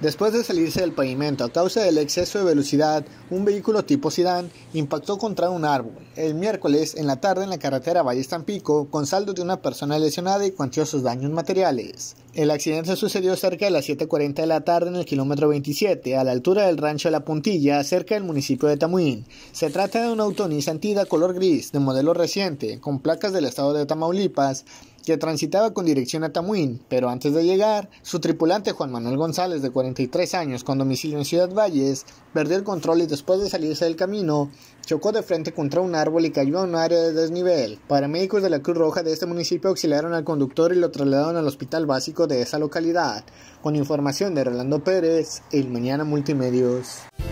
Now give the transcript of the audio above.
Después de salirse del pavimento a causa del exceso de velocidad, un vehículo tipo sedán impactó contra un árbol el miércoles en la tarde en la carretera Valles-Tampico, con saldo de una persona lesionada y cuantiosos daños materiales. El accidente sucedió cerca de las 7:40 de la tarde en el kilómetro 27, a la altura del rancho de La Puntilla, cerca del municipio de Tamuín. Se trata de un auto Nissan Tiida color gris, de modelo reciente, con placas del estado de Tamaulipas, que transitaba con dirección a Tamuín, pero antes de llegar, su tripulante Juan Manuel González, de 43 años, con domicilio en Ciudad Valles, perdió el control y después de salirse del camino, chocó de frente contra un árbol y cayó a un área de desnivel. Paramédicos de la Cruz Roja de este municipio auxiliaron al conductor y lo trasladaron al hospital básico de esa localidad. Con información de Rolando Pérez, El Mañana Multimedios.